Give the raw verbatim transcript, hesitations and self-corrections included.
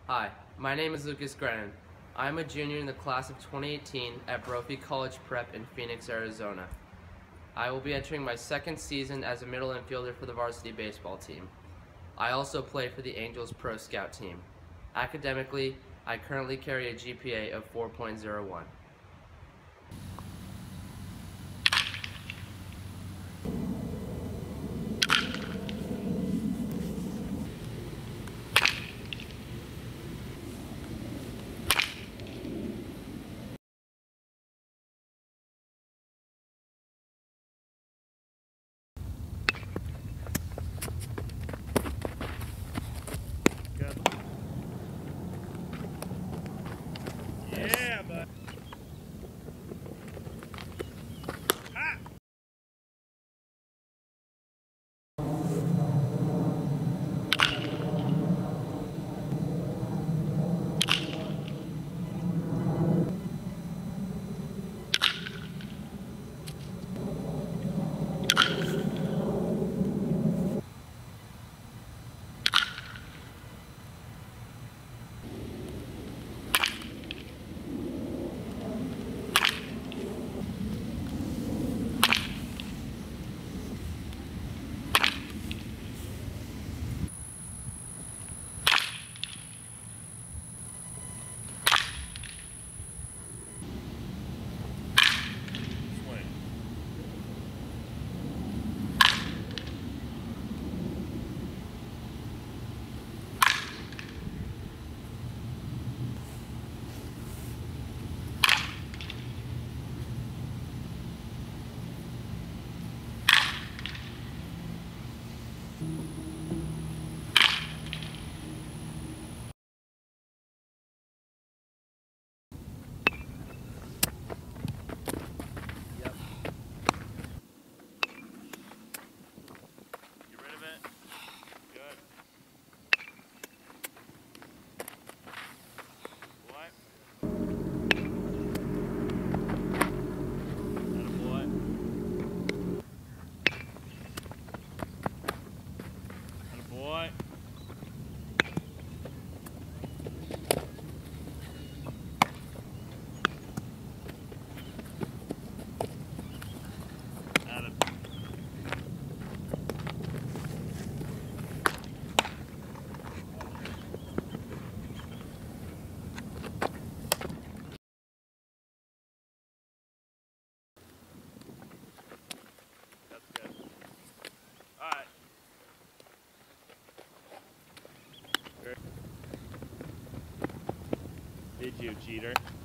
Hi, my name is Lucas Grennan. I am a junior in the class of twenty eighteen at Brophy College Prep in Phoenix, Arizona. I will be entering my second season as a middle infielder for the varsity baseball team. I also play for the Angels Pro Scout team. Academically, I currently carry a G P A of four point oh one. Yeah, bud. Ah! Swing. Yep. Get rid of it. Good. What? Attaboy. Attaboy. Atta. That's good. All right. Did you, cheater?